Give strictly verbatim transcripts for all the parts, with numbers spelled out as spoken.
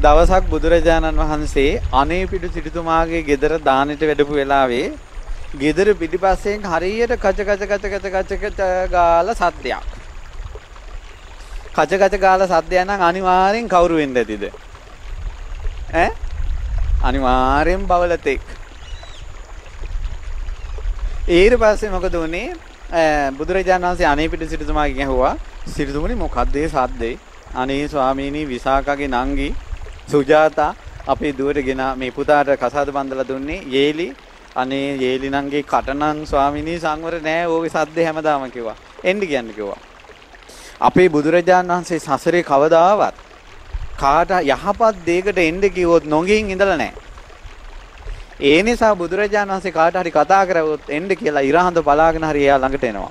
දවසක් බුදුරජාණන් වහන්සේ අනේපිඩු සිටුතුමාගේ ගෙදර දානෙට වැඩපු වෙලාවේ ගෙදර පිටිපස්සෙන් හරියට කච කච කච කච කච කච ගාලා සද්දයක්. කච කච ගාලා සද්දයක් නම් අනිවාර්යෙන් කවුරු වෙන්න ඇතිද? ඈ? අනිවාර්යෙන් බවලතෙක්. ඊට පස්සේ මොකද උනේ? බුදුරජාණන් වහන්සේ අනේපිඩු සිටුතුමාගෙන් ඇහුවා සිටුතුමනි මොකද්ද ඒ සද්දේ? අනේ ස්වාමීනි විසාකාගේ නංගි සුජාතා අපේ දුවට ගෙන මේ පුතාට කසාද බඳලා දුන්නේ යේලි. අනේ යේලි නංගේ කටනම් ස්වාමීනි සංවර නෑ ඕකේ සද්දේ හැමදාම කිව්වා. එන්න කියන්න කිව්වා. අපේ බුදුරජාණන් වහන්සේ සසරේ කවදාවත් කාට යහපත් දෙයකට එන්න කිව්වොත් නොගින් ඉඳලා නෑ. ඒ නිසා බුදුරජාණන් වහන්සේ කාට හරි කතා කරවොත් එන්න කියලා ඉරහඳ බලාගෙන හරි එයා ළඟට එනවා.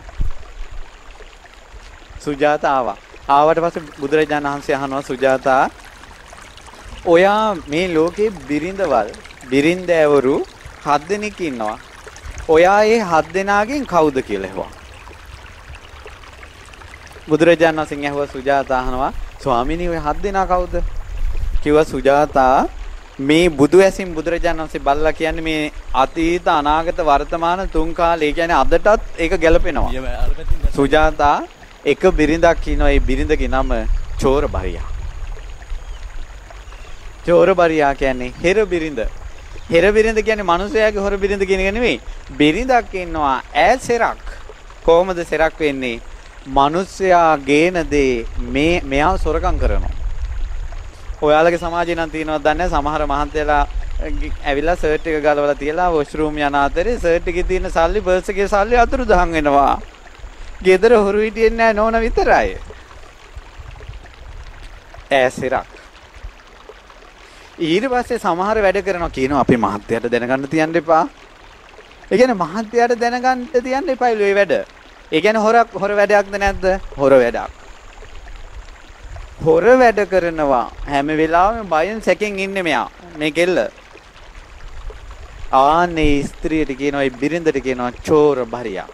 සුජාතා ආවා. ආවට පස්සේ බුදුරජාණන් වහන්සේ අහනවා සුජාතා ඔයා මේ ලෝකේ බිරිඳවල් බිරිඳෑවරු හත් දෙනෙක් ඉන්නවා. ඔයා ඒ හත් දෙනාගෙන් කවුද කියලා ඇහුවා. බුදුරජාණන් වහන්සේ ඇහුවා සුජාතා අහනවා ස්වාමීනි ඔය හත් දෙනා කවුද? කිව්වා සුජාතා මේ බුදු ඇසින් බුදුරජාණන් වහන්සේ බල්ලා කියන්නේ මේ අතීත අනාගත වර්තමාන තුන් කාලේ කියන්නේ අදටත් ඒක ගැලපෙනවා. සුජාතා එක බිරිඳක් ඉන්නවා. ඒ බිරිඳගේ නම චෝරබරියා. චෝරබරියා කියන්නේ හෙර බිරිඳ. හෙර බිරිඳ කියන්නේ මිනිසයාගේ හොර බිරිඳ කියන එක නෙවෙයි. බිරිඳක් ඉන්නවා ඈ සෙරක්. කොහොමද සෙරක් වෙන්නේ? මිනිසයා ගේන දේ මේ මෙයා සොරකම් කරනවා. ඔයාලගේ සමාජේ නම් තියෙනවද දන්නේ නැහැ. සමහර මහන්තයලා ඇවිල්ලා සර්ට් එක ගලවලා තියලා වොෂ්රූම් යන අතරේ සර්ට් එකේ තියෙන සල්ලි පර්ස් එකේ සල්ලි අතුරුදහන් වෙනවා. ගෙදර හොරු හිටියෙන්නේ නැහැ නෝන විතරයි. ඈසිරක්. ඊට පස්සේ සමහර වැඩ කරනවා කියනවා අපේ මහත්තයාට දැනගන්න තියන්න එපා. ඒ කියන්නේ මහත්තයාට දැනගන්න තියන්න එපායිලු ඒ වැඩ. ඒ කියන්නේ හොරක් හොර වැඩක්ද නැද්ද? හොර වැඩක්. හොර වැඩ කරනවා හැම වෙලාවෙම බයෙන් සැකෙන් ඉන්නේ මෙයා. මේ කෙල්ල. ආනේ ස්ත්‍රියට කියනවා ඒ බිරිඳට කියනවා චෝර බරියා.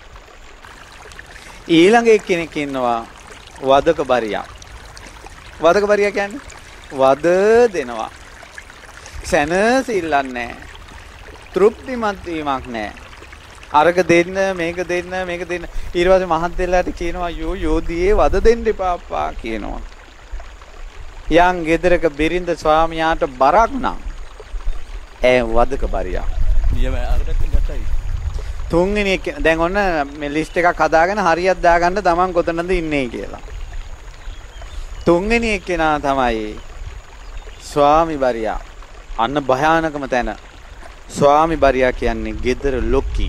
ඊළඟ එක්කෙනෙක් ඉන්නවා වදක බරියා. වදක බරියා කියන්නේ වද දෙනවා. සැනසෙල්ලක් නැහැ. තෘප්තිමත් වීමක් නැහැ. අරක දෙන්න මේක දෙන්න මේක දෙන්න. ඊට පස්සේ මහත්තයලාට කියනවා යෝ යෝධියේ වද දෙන්න එපා අප්පා කියනවා. යන් ගෙදරක බිරිඳ ස්වාමියාට බරක් නම් ඈ වදක බරියා. නියම අරකට ගත්තයි. තුන්වෙනි එක දැන් ඔන්න මේ ලිස්ට් එකක් හදාගෙන හරියට දාගන්න තමන් කොතනද ඉන්නේ කියලා. තුන්වෙනි එක්කෙනා තමයි ස්වාමි බරියා. අන්න භයානකම තැන. ස්වාමි බරියා කියන්නේ ගෙදර ලොක්කි.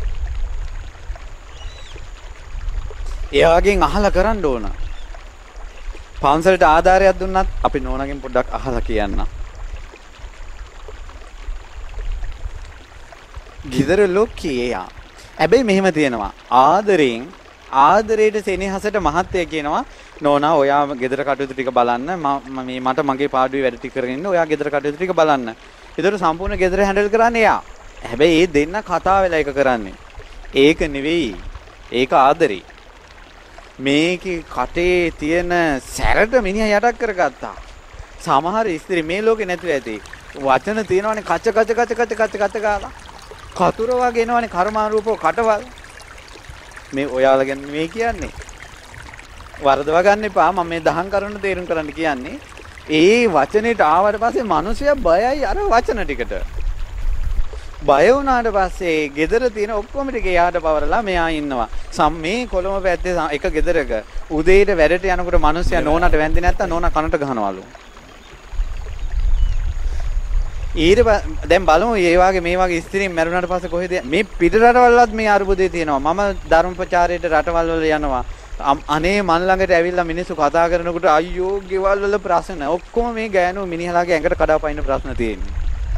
එයාගෙන් අහලා කරන්න ඕන. පන්සලට ආධාරයක් දුන්නත් අපි නෝනාගෙන් පොඩ්ඩක් අහලා කියන්න. ගෙදර ලොක්කි එයා. හැබැයි මෙහෙම තියෙනවා. ආදරෙන් ආදරයට සෙනෙහසට මහත්තයා කියනවා නෝනා ඔයා ගෙදර කටයුතු ටික බලන්න මම මේ මට මගේ පාඩුවේ වැඩ ටික කරගෙන ඉන්න ඔයා ගෙදර කටයුතු ටික බලන්න. ඒතර සම්පූර්ණ ගෙදර හැන්ඩල් කරන්නේ එයා. හැබැයි ඒ දෙන්න කතා වෙලා එක කරන්නේ. ඒක නෙවෙයි. ඒක ආදරේ. මේකේ කටේ තියෙන සැරට මිනිහා යටක් කරගත්තා. සමහර ස්ත්‍රී මේ ලෝකේ නැතුව ඇති. වචන තියෙනවනේ කච කච කච කච කච කච ගාලා. කතුර වගේ එනවනේ කර්මානුරූපව කටවල්. මේ ඔයාලා ගැන මේ කියන්නේ. වරදව ගන්න එපා. මම මේ දහම් කරුණු තේරුම් කරන්න කියන්නේ. ඒ වචනෙට ආවට පස්සේ මිනිස්සයා බයයි අර වචන ටිකට. බය වුණාට පස්සේ ගෙදර තියෙන ඔක්කොම ටික එයාට පවරලා මෙයා ඉන්නවා. සම් මේ කොළඹ පැත්තේ එක ගෙදරක උදේට වැඩට යනකොට මිනිස්සයා නෝනාට වැන්දේ නැත්තම් නෝනා කනට ගහනවලු. ඊට දැන් බලමු මේ වගේ මේ වගේ ස්ත්‍රීන් මැරුණාට පස්සේ කොහෙද මේ පිට රටවල්වත් මේ අරුබුදේ තියෙනවා. මම ධර්ම ප්‍රචාරයට රටවල් වල යනවා. අනේ මන් ළඟට ඇවිල්ලා මිනිස්සු කතා කරනකොට අයියෝ ගෙවල් වල ප්‍රශ්න ඔක්කොම මේ ගෑනු මිනිහලාගේ ඇඟට කඩාපයින්න ප්‍රශ්න තියෙන්නේ.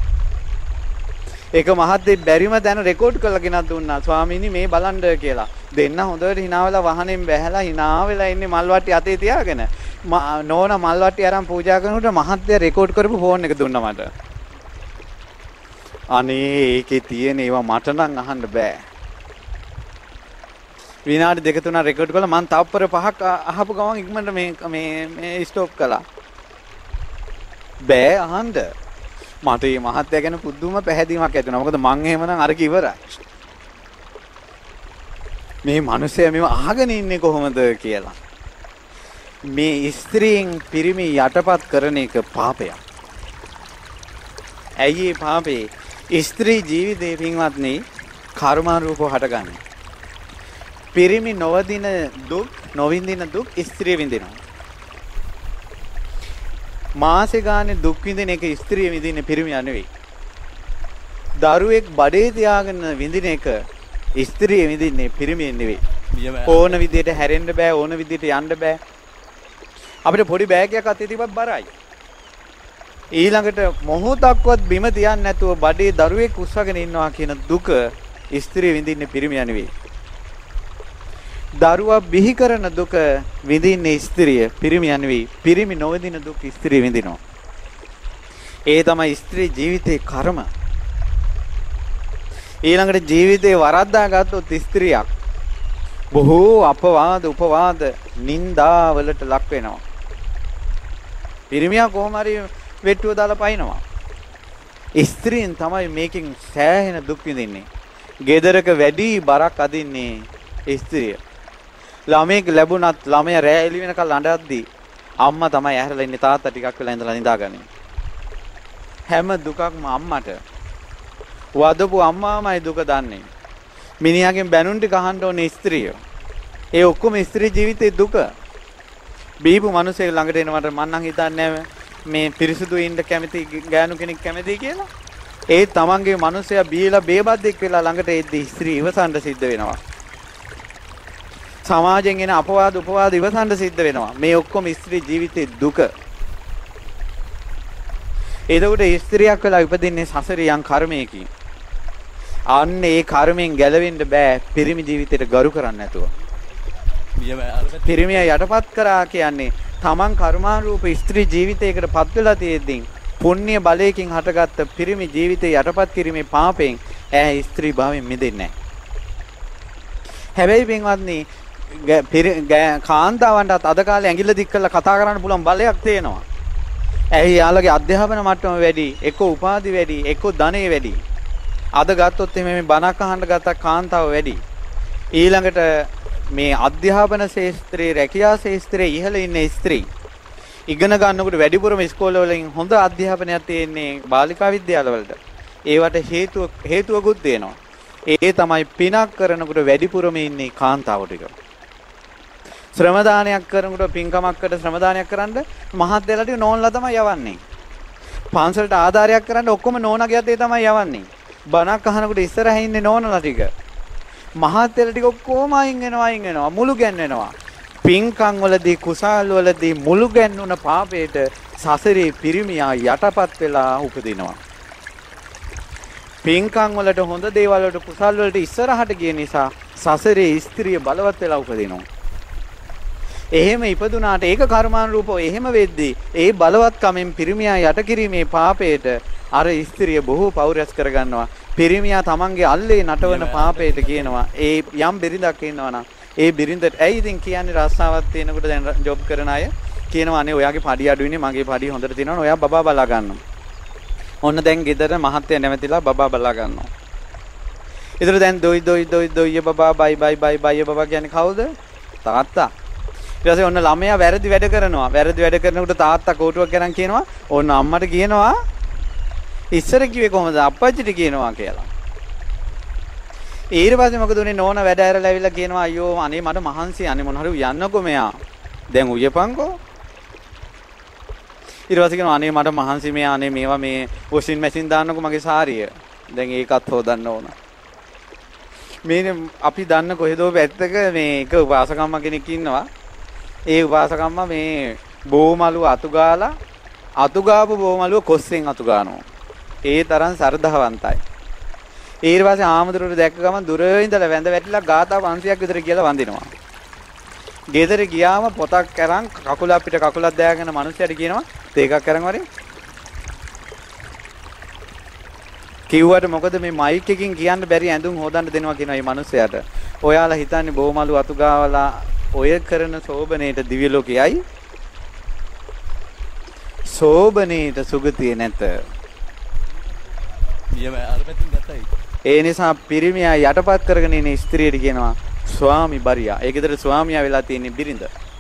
ඒක මහත්තයෙක් බැරිම දැන රෙකෝඩ් කරලා ගෙනත් දුන්නා. ස්වාමීනි මේ බලන්න කියලා. දෙන්න හොඳට hina වෙලා වහනෙන් බැහැලා hina වෙලා ඉන්නේ මල්වට්ටි අතේ තියාගෙන. නෝනා මල්වට්ටි අරන් පූජා කරනකොට මහත්තයා රෙකෝඩ් කරපු ෆෝන් එක දුන්නා මට. අනේ ඒකේ තියෙන ඒවා මට නම් අහන්න බෑ. විනාඩි දෙක තුනක් රෙකෝඩ් කළා. මම තවපර පහක් අහපු ගමන් ඉක්මනට මේ මේ මේ ස්ටොප් කළා. බෑ අහන්න. මට මේ මහත්ය ගැන පුදුම පැහැදීමක් ඇති වෙනවා. මොකද මං එහෙමනම් අර කිවරයි. මේ මිනිස්සයා මේව අහගෙන ඉන්නේ කොහොමද කියලා. මේ ස්ත්‍රීන් පිරිමි යටපත් කරන එක පාපයක්. ඇයි ඒ පාපේ? ස්ත්‍රී ජීවිතේ පින්වත්නි කර්මානුරූපව හටගන්නේ. පිරිමි නොවදින දුක්, නොවින්දින දුක් ස්ත්‍රිය විඳිනවා. මාසේ ගානේ දුක් විඳින එක ස්ත්‍රිය විඳින්නේ පිරිමියා නෙවෙයි. දරුවෙක් බඩේ තියාගෙන විඳින එක ස්ත්‍රිය විඳින්නේ පිරිමියෙන් නෙවෙයි. ඕන විදියට හැරෙන්න බෑ, ඕන විදියට යන්න බෑ. අපිට පොඩි බෑගයක් අතේ තිබ්බත් බරයි. ඊළඟට මොහොතක්වත් බිම තියන්නේ නැතුව බඩේ දරුවෙක් උස්සගෙන ඉන්නවා කියන දුක ස්ත්‍රිය විඳින්නේ පිරිමියා නෙවෙයි. දරුවා බිහි කරන දුක විඳින්නේ ස්ත්‍රිය, පිරිමියා නෙවෙයි. පිරිමි නොවිඳින දුක් ස්ත්‍රිය විඳිනවා. ඒ තමයි ස්ත්‍රී ජීවිතේ කර්ම. ඊළඟට ජීවිතේ වරද්දා ගත්තොත් ස්ත්‍රියක් බොහෝ අපවාද, උපවාද, නිന്ദා වලට ලක් වෙනවා. පිරිමියා කොහොම හරි වෙට්ටුව දාලා පයින්නවා. ස්ත්‍රීන් තමයි මේකෙන් සෑහෙන දුක් විඳින්නේ. ගෙදරක වැඩි බරක් අදින්නේ ස්ත්‍රිය. ළමෙක් ලැබුණත් ළමයා රෑ එළි වෙනකල් අඬද්දී අම්මා තමයි ඇහැරලා ඉන්නේ, තාත්තා ටිකක් වෙලා ඉඳලා නිදාගන්නේ. හැම දුකක්ම අම්මට. වදපු අම්මාමයි දුක දන්නේ. මිනිහාගෙන් බැනුම් ටික අහන්න ඕනේ ස්ත්‍රිය. ඒ ඔක්කොම ස්ත්‍රී ජීවිතේ දුක. බීපු මිනිහෙක් ළඟට එනවට මම නම් හිතන්නේ මේ පිරිසුදු ඉන්න කැමති ගෑනු කෙනෙක් කැමති කියලා. ඒ තමන්ගේ මිනිහයා බීලා බේබද්දෙක් වෙලා ළඟට එද්දී ස්ත්‍රී ඉවසන්න සිද්ධ වෙනවා. සමාජයෙන් එන අපවාද උපවාද ඉවසන්න සිද්ධ වෙනවා. මේ ඔක්කොම ස්ත්‍රී ජීවිතේ දුක. එතකොට ස්ත්‍රියක් වෙලා ඉපදින්නේ සසරේ යම් කර්මයකින්. අන්න ඒ කර්මෙන් ගැලවෙන්න බෑ පිරිමි ජීවිතයට ගරු කරන්නේ නැතුව. පිරිමියා යටපත් කරා කියන්නේ තමන් කර්මානුරූප ස්ත්‍රී ජීවිතයකට පත් වෙලා තියෙද්දී පුණ්‍ය බලයෙන් හටගත්ත පිරිමි ජීවිතේ යටපත් කිරීමේ පාපයෙන් ඈ ස්ත්‍රී භාවයෙන් මිදෙන්නේ නැහැ. හැබැයි පින්වත්නි කාන්තාවන්ටත් අද කාලේ ඇඟිල්ල දික් කරලා කතා කරන්න පුළුවන් බලයක් තියෙනවා. ඇයි යාළගේ අධ්‍යාපන මට්ටම වැඩි, එක්ක උපාධි වැඩි, එක්ක ධනෙ වැඩි. අද ගත්තොත් මේ බණක් අහන්න ගත්ත කාන්තාව වැඩි. ඊළඟට මේ අධ්‍යාපන ශාස්ත්‍රයේ, රැකියා ශාස්ත්‍රයේ ඉහළ ඉන්න ස්ත්‍රී ඉගෙන ගන්නකොට වැඩිපුරම ඉස්කෝල වලින් හොඳ අධ්‍යාපනයක් තියෙන්නේ බාලිකා විද්‍යාලවලට. ඒවට හේතුව හේතුවකුත් තියෙනවා. ඒ තමයි පිනක් කරනකොට වැඩිපුරම ඉන්නේ කාන්තාව ටික. ශ්‍රම දානයක් කරනකොට, පින්කමක් කරලා ශ්‍රම දානයක් කරන්න මහත් දෙලා ටික නෝන්ලා තමයි යවන්නේ. පන්සලට ආධාරයක් කරන්න ඔක්කොම නෝනාගේ අතේ තමයි යවන්නේ. බණක් අහනකොට ඉස්සරහින් ඉන්නේ නෝනලා ටික. මහත් දෙලා ටික ඔක්කොම අයින් වෙනවා, අයින් වෙනවා, මුළු ගැන්වෙනවා. පින්කම් වලදී, කුසල් වලදී මුළු ගැන්වුන පාපයට සසරේ පිරිමියා යටපත් වෙලා උපදිනවා. පින්කම් වලට, හොඳ දේවල් වලට, කුසල් වලට ඉස්සරහට ගිය නිසා සසරේ ස්ත්‍රිය බලවත් වෙලා උපදිනවා. එහෙම ඉපදුනාට ඒක කර්මානුරූපව එහෙම වෙද්දී ඒ බලවත් කමෙන් පිරිමියා යට කිරීමේ පාපයට අර ස්ත්‍රිය බොහෝ පෞරස් කරගන්නවා. පිරිමියා තමන්ගේ අල්ලේ නටවන පාපයට කියනවා ඒ යම් බිරිඳක් ඉන්නවා නම් ඒ බිරිඳට ඇයි ඉතින් කියන්නේ රස්සාවක් තියෙනකොට දැන් ජොබ් කරන අය කියනවා අනේ ඔයාගේ පඩි අඩුයිනේ මගේ පඩි හොඳට තියෙනවා ඔයා බබා බලා ගන්නවා. ඔන්න දැන් ගෙදර මහත්තයා නැවතිලා බබා බලා ගන්නවා. ඊතර දැන් දොයි දොයි දොයි දොයි බබා බයි බයි බයි බයි බබා කියන්නේ කවුද? තාත්තා. ඊට පස්සේ ඔන්න ළමයා වැරදි වැඩ කරනවා. වැරදි වැඩ කරනකොට තාත්තා කෝටුවක් කරන් කියනවා ඔන්න අම්මට කියනවා ඉස්සර කිව්වේ කොහොමද අප්පච්චිට කියනවා කියලා. ඊට පස්සේ මොකද උනේ නෝන වැඩ ඇරලා ඇවිල්ලා කියනවා අයියෝ අනේ මට මහන්සි අනේ මොන හරි උයන්නකෝ මෙයා. දැන් උයපන්කෝ. ඊට පස්සේ කියනවා අනේ මට මහන්සි මෙයා අනේ මේවා මේ වොෂින් මැෂින් දාන්නකෝ මගේ සාරිය. දැන් ඒකත් හොදන්න ඕන. මේ අපි දන්න කොහෙදෝ පැත්තක මේ එක උපාසකම්ම කෙනෙක් ඉන්නවා. ඒ උපාසකම්ම මේ බෝමලු අතු ගාලා අතු ගාපු බෝමලුව කොස්සෙන් අතු ගන්නවා. ඒ තරම් සරදහවන්තයි. ඊට පස්සේ ආමතුරුට දැක්ක ගමන් දුර ඉඳලා වැඳ වැටිලා ගාථා පන්සියක් විතර කියලා වඳිනවා. ගෙදර ගියාම පොතක් අරන් කකුල අපිට කකුලක් දැයාගෙන මිනිස්සුන්ට කියනවා තේකක් අරන් වරේ. කිව්වට මොකද මේ මයික් එකකින් කියන්න බැරි ඇඳුම් හොදන්න දෙනවා කියනවා මේ මිනිස්සයාට. ඔයාලා හිතන්නේ බෝමලු අතු ගාවලා ඔය කරන සෝබනේට දිව්‍ය ලෝකයයි සෝබනීට සුගතිය නැත. ඒ නිසා පිරිමියා යටපත් කරගෙන ඉන්න ස්ත්‍රියට කියනවා ස්වාමි බරියා. ඒ ගෙදර ස්වාමියා වෙලා තියෙන බිරිඳ.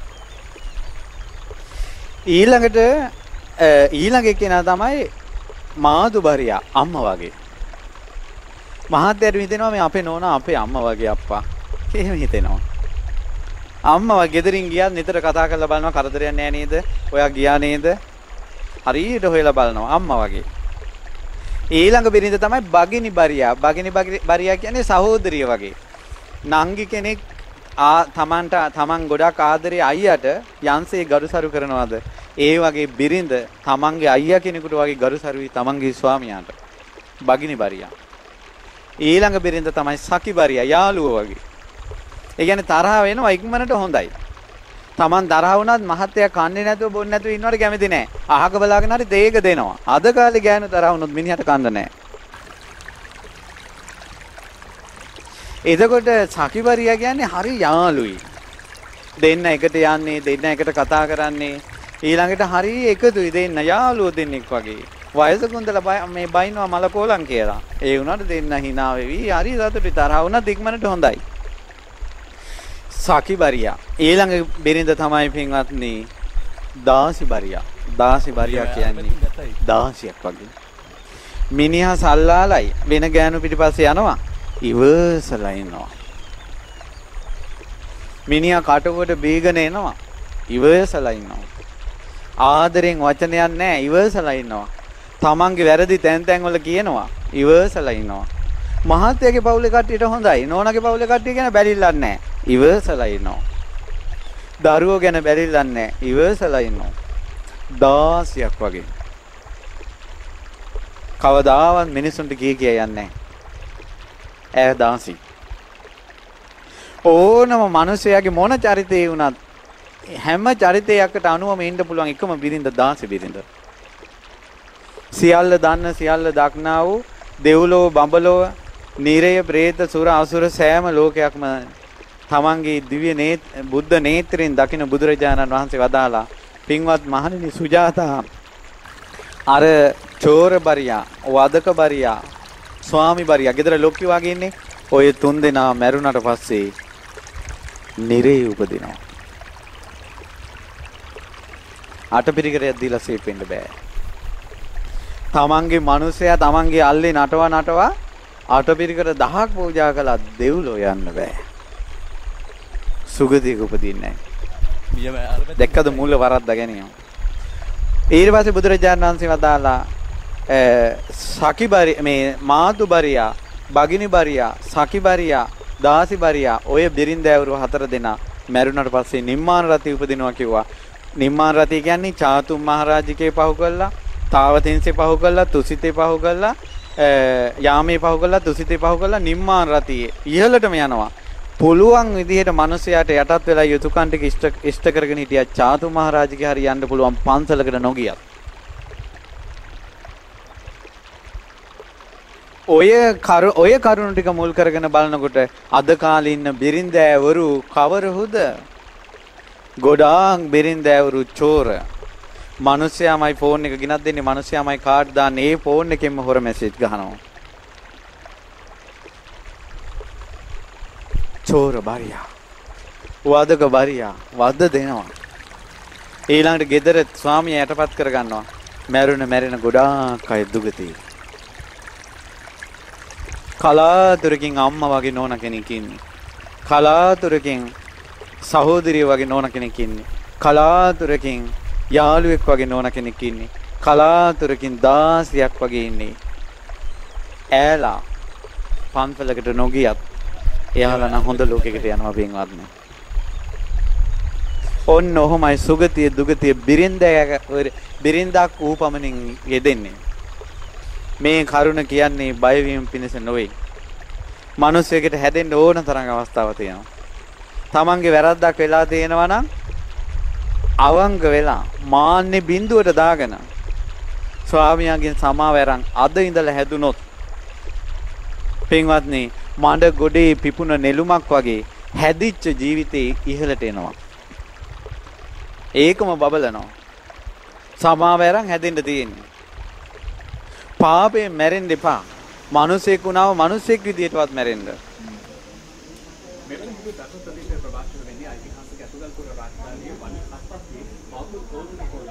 ඊළඟට ඊළඟ කෙනා තමයි මාදු බරියා අම්මා වගේ. මහත්යට හිතෙනවා මේ අපේ නෝනා අපේ අම්මා වගේ අප්පා. එහෙම හිතෙනවා. අම්මා වගේ ගෙදරින් ගියත් නිතර කතා කරලා බලනවා කරදරයක් නෑ නේද? ඔයා ගියා නේද? හරියට හොයලා බලනවා අම්මා වගේ. ඊළඟ බිරිඳ තමයි බගිනි බරියා. බගිනි බරියා කියන්නේ සහෝදරිය වගේ. නංගි කෙනෙක් ආ තමන්ට තමන් ගොඩක් ආදරේ අයියට යන්සේ ගරුසරු කරනවාද? ඒ වගේ බිරිඳ තමන්ගේ අයියා කෙනෙකුට වගේ ගරුසරුයි තමන්ගේ ස්වාමියාට. බගිනි බරියා. ඊළඟ බිරිඳ තමයි සකි බරියා යාළුවෝ වගේ. ඒ කියන්නේ තරහ වෙනවා ඉක්මනට හොඳයි. Taman තරහ වුණත් මහත්තයා කන්නේ නැතුව බොන්නේ නැතුව ඉන්නවට කැමති නැහැ. අහක බලාගෙන හරි දෙයක දෙනවා. අද කාලේ ගෑනු තරහ වුණොත් මිනිහට කන්න නැහැ. එතකොට සකිබරියා කියන්නේ හරි යාළුයි. දෙන්න එකට යන්නේ, දෙන්න එකට කතා කරන්නේ. ඊළඟට හරි එකතුයි දෙන්න යාළුවෝ දෙන්නෙක් වගේ. වයසකුන්දලා මේ බයින්නවා මලකෝලම් කියලා. ඒ වුණාට දෙන්න hina වෙවි. හරි සතුටුයි තරහ වුණත් ඉක්මනට හොඳයි. සකිබරියා. ඊළඟ බිරිඳ තමයි පින්වත්නි දාසිබරියා. දාසිබරියා කියන්නේ දාසියක් වගේ. මිනිහා සල්ලාලයි වෙන ගෑනු පිටිපස්සේ යනවා. ඉවසලා ඉන්නවා. මිනිහා කටුවට බීගෙන එනවා. ඉවසලා ඉන්නවා. ආදරෙන් වචනයක් නැහැ. ඉවසලා ඉන්නවා. තමන්ගේ වැරදි තැන් තැන් වල කියනවා. ඉවසලා ඉන්නවා. මහත්තයාගේ පවුලේ කට්ටියට හොඳයි. නෝනාගේ පවුලේ කට්ටිය ගැන බැරිල්ලක් නැහැ. ඉවසලා ඉන්නවා. දරුවෝ ගැන බැරිල්ලක් නැහැ. ඉවසලා ඉන්නවා. දාසියක් වගේ. කවදාවත් මිනිසුන්ට කී කිය යන්නේ නැහැ. ඈ දාසි. ඕනම මිනිසයාගේ මොන චරිතේ වුණත් හැම චරිතයකට අනුවම ඉන්න පුළුවන් එකම බිරිඳ දාසි බිරිඳ. සියල්ල දන්න සියල්ල දක්නා වූ දෙව්ලොව බඹලොව නිරය പ്രേත සුර අසුර සෑම ලෝකයක්ම තමන්ගේ දිව්‍ය නේත් බුද්ධ නේත්‍රයෙන් දකින බුදුරජාණන් වහන්සේ වදාලා පින්වත් මහණෙනි සුජාතා අර චෝර බරියා වදක බරියා ස්වාමි බරියා ගෙදර ලොක්කි වගේ ඉන්නේ ඔය තුන් දෙනා මැරුණට පස්සේ නිරේ උපදිනවා. අටපිරිකරයක් දීලා සේප් වෙන්න බෑ. තමන්ගේ මිනිසයා තමන්ගේ අල්ලේ නටවා නටවා අටපිරිකර දහයක් පූජා කළා දෙව්ලෝ යන්න බෑ. සුගතියක උපදින්නේ නැහැ. දැක්කද මූල වරද්ද ගැනීම. ඊට පස්සේ බුදුරජාණන් වහන්සේ වදාලා සකිබරි මේ මාතුබරියා, බගිනිබරියා, සකිබරියා, දාසිබරියා ඔය බිරින්දෑවරු හතර දෙනා මැරුණට පස්සේ නිම්මාන රති උපදිනවා කිව්වා. නිම්මාන රති කියන්නේ චාතුම් මහරජිකේ පහු කළා, තාවතින්සේ පහු කළා, තුසිතේ පහු කළා, යාමේ පහු කළා, තුසිතේ පහු කළා නිම්මාන රතියේ ඉහළටම යනවා. පුළුවන් විදිහට මිනිසයාට යටත් වෙලා යුතුයකම් ටික ඉෂ්ට ඉෂ්ට කරගෙන හිටියා චාතු මහරජගේ හරි යන්න පුළුවන් පන්සලකට නොගියත්. ඔය කරු ඔය කරුණු ටික මුල් කරගෙන බලනකොට අද කාලේ ඉන්න බිරින්දෑවරු කවරහුද? ගොඩාක් බිරින්දෑවරු චෝර. මිනිස්යාමයි ෆෝන් එක ගෙනත් දෙන්නේ, මිනිස්යාමයි කාඩ් දාන්නේ, ඒ ෆෝන් එකෙන්ම හොර මැසේජ් ගහනවා. චෝර බරියා, වදක බරියා වද දෙනවා. ඊළඟට ගෙදර ස්වාමියා යටපත් කරගන්නවා. මැරුණ මැරෙන ගොඩාක් අය දුගතියි. කලාතුරකින් අම්මා වගේ නෝනා කෙනෙක් ඉන්නේ. කලාතුරකින් සහෝදරිය වගේ නෝනා කෙනෙක් ඉන්නේ. කලාතුරකින් යාළුවෙක් වගේ නෝනා කෙනෙක් ඉන්නේ. කලාතුරකින් දාසියක් වගේ ඉන්නේ. ඈලා පන්සලකට නොගියත් එයාලා නම් හොඳ ලෝකයකට යනවා පින්වත්නි. ඔන්න ඔහොමයි සුගතිය දුගතිය බිරින්දා බිරින්දාක් ඌපමණින් යෙදෙන්නේ. මේ කරුණ කියන්නේ බය වීම පිණිස නොවේ. මිනිසෙකුට හැදෙන්න ඕන තරම් අවස්ථාවක් තියෙනවා. තමන්ගේ වැරද්දක් වෙලා තියෙනවා නම් අවංග වෙලා මාන්නේ බිඳුවට දාගෙන ස්වාමියාගෙන් සමාව අරන් අද ඉඳලා හැදුනොත් පින්වත්නි මඩ ගොඩේ පිපුණ නෙළුමක් වගේ හැදිච්ච ජීවිතේ ඉහළට එනවා. ඒකම බබලනවා. සමාව අරන් හැදෙන්න තියෙන්නේ. පාපේ මැරෙන්න එපා. මිනිසෙක් වුණාම මිනිසෙක් විදියටවත් මැරෙන්න. මෙවැනි හිදු දස ප්‍රදේශ ප්‍රවාසන වෙන්නේ ඓතිහාසික අතුගල්පුර රාජධානියේ වන හස්පස්සේ බෞද්ධ කෝටුන